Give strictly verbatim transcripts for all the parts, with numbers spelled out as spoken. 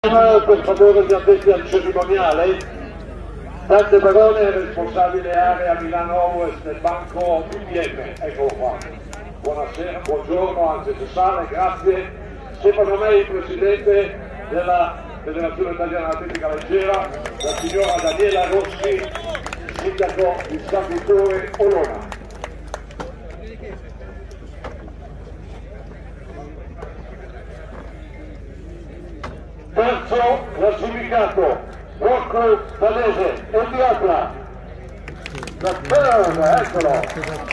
attimo per favore gli addetti al cerimoniale. Tante parole, responsabile area Milano Ovest del banco B P M, eccolo qua. Buonasera, buongiorno, anzi se sale, grazie. Stefano Mei, presidente della Federazione Italiana Atletica Leggera, la signora Daniela Rossi, sindaco di San Vittore Olona. Terzo classificato, Rocco Padese e Diabla. La terza, eccolo.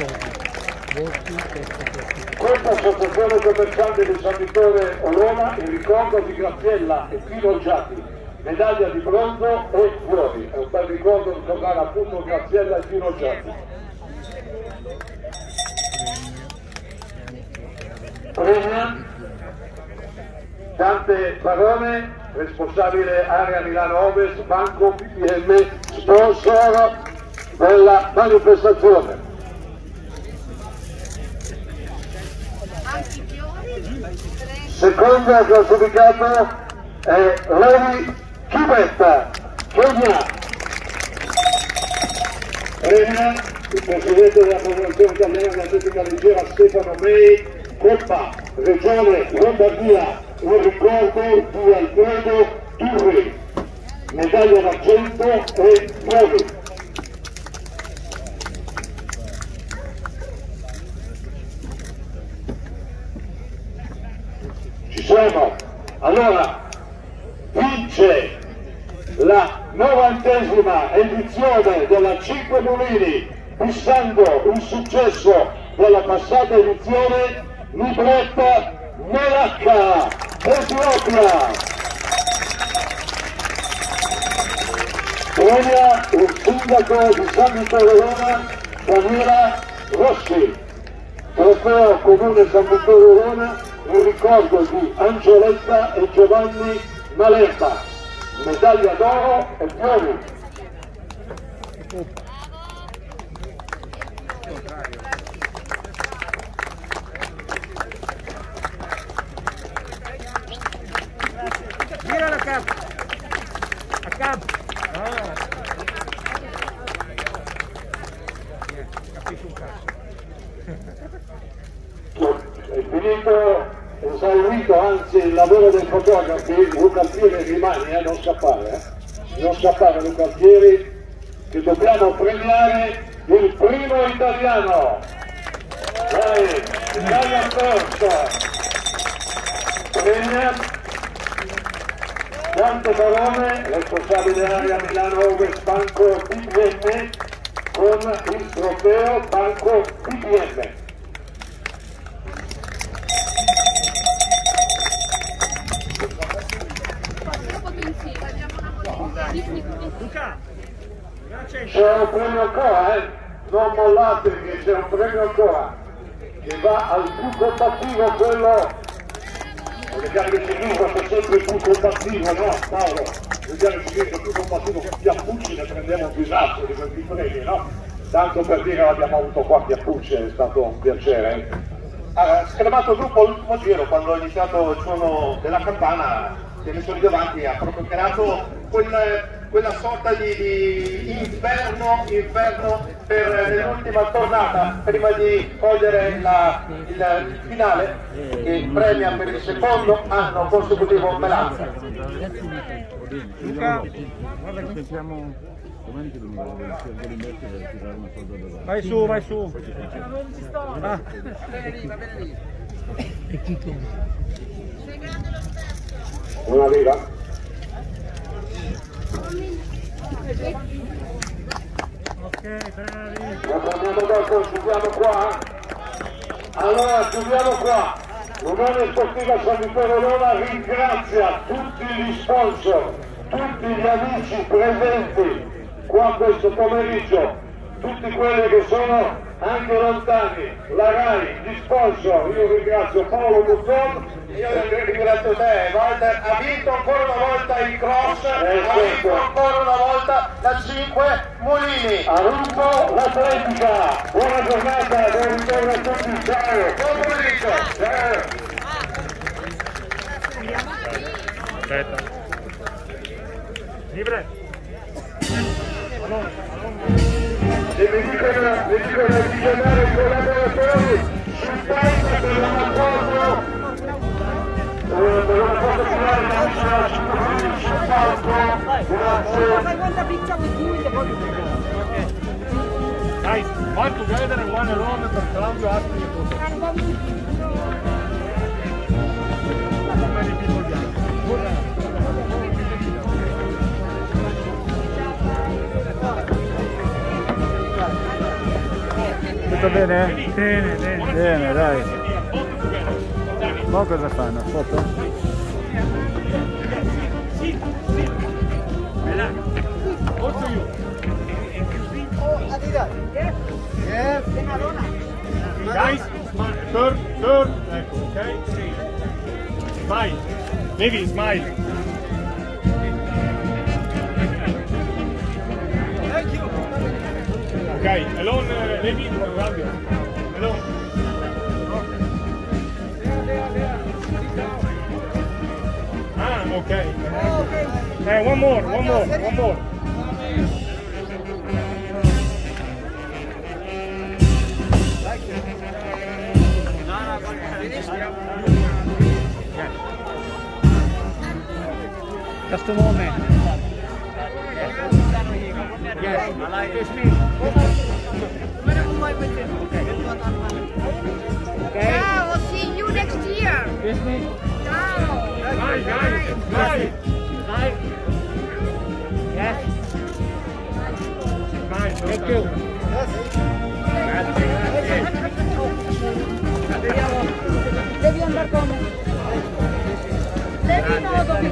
Questa associazione commerciante di San Vittore Olona in ricordo di Graziella e Pino Giatti, medaglia di bronzo e fiori. È un bel ricordo ricordare appunto Graziella e Pino Giatti. Premia, tante parole, responsabile area Milano Ovest, banco B P M, sponsor della manifestazione. Secondo classificato è Levi Chibetta, Kenya. Premia il presidente della Federazione Italiana di Atletica Leggera Stefano Mei, Coppa, Regione Lombardia, un ricordo di Alfredo Turri, medaglia d'argento e premi. Ci siamo. Allora, vince la novantesima edizione della Cinque Mulini, fissando il successo della passata edizione, Libretta Melacca, Etiopia. Premia il sindaco di San Vittore Olona, Daniela Rossi. Trofeo Comune San Vittore Olona in ricordo di Angeletta e Giovanni Malerba, medaglia d'oro e fiori. Gira la campo, a campo. Oh. Capisci un cazzo. È finito, è esaurito anzi il lavoro dei fotografi. Luca Alfieri rimane, eh, non scappare, eh. non scappare Luca Alfieri, che dobbiamo premiare il primo italiano. Dai, Italia first. Premia tante parole, responsabile area Milano Ovest banco B P M con il trofeo banco B P M. C'è un premio ancora, eh? Non mollate che c'è un premio ancora che va al più combattivo, quello. Vediamo il ciclismo è sempre più combattivo, no Paolo? Vediamo il ciclismo più combattivo che Piappucci, ne prendiamo un disastro di questi premi, no? Tanto per dire l'abbiamo avuto qua Piappucci, è stato un piacere. Ha scremato il gruppo all'ultimo giro, quando ha iniziato il suono della campana, si è messo lì davanti, ha proprio creato quel, quella sorta di, di inferno, inferno per l'ultima tornata, prima di cogliere la, il, il finale che premia per il secondo anno consecutivo Melacca. Luca, vai su, vai su. Ah. Una lira? Ok, bravi. La prendiamo dopo, chiudiamo qua? Allora, chiudiamo qua. L'Unione Sportiva San Vittore Olona ringrazia tutti gli sponsor, tutti gli amici presenti qua questo pomeriggio, tutti quelli che sono anche lontani, la RAI, gli sponsor. Io ringrazio Paolo Button. Io ringrazio te, Walter. Ha vinto ancora una volta il cross, eh, ha certo. vinto ancora una volta la Cinque Mulini. A Rupo l'Atletica. Buona giornata, buon ritorno a tutti, ciao. Buon pomeriggio. Ciao. Aspetta. Libre. Allora, E mi dicono, mi dicono di chiamare i collaboratori sul palco per un accordo, per un accordo finale sul palco, grazie. guys, one together and one alone per Claudio asking you to. How many people there? Tutto bene? Bene, bene. Bene, dai. Ma cosa fanno? Foto? Sì, sì. Relax. Also you. Yes. Guys, smile. Third, third. Ecco, ok? Smile. Baby, smile. Thank you. Ok, alone, uh, baby, Claudio. Alone. Ah, ok. Eh, one more, one more, one more. Just a moment. Yes, I like this me. Okay. Yeah, we'll see you next year. Kiss me. Ciao. Smile, guys. Smile. Smile. Yes. Smile. Thank you. Devi andare con me. Devi no, dove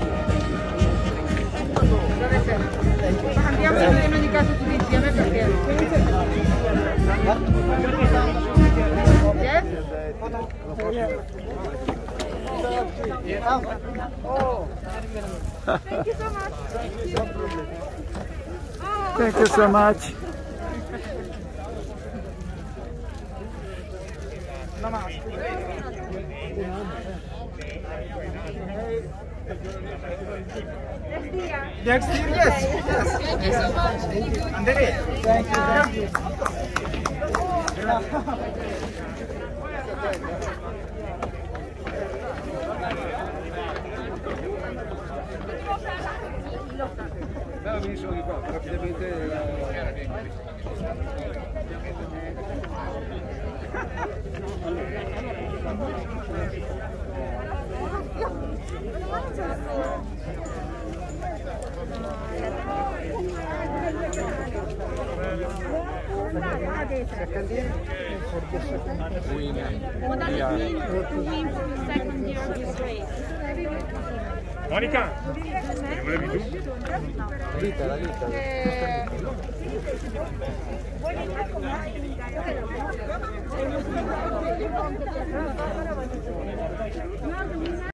Dove sei? Andiamo in ogni caso tutti insieme perché yes? Thank you so much. Thank you so much. Next year, yes. Yes. Thank you so much. Andere. Thank you. Thank you. Modality to win for the second year of this race. Monica, volevi tu? Eh,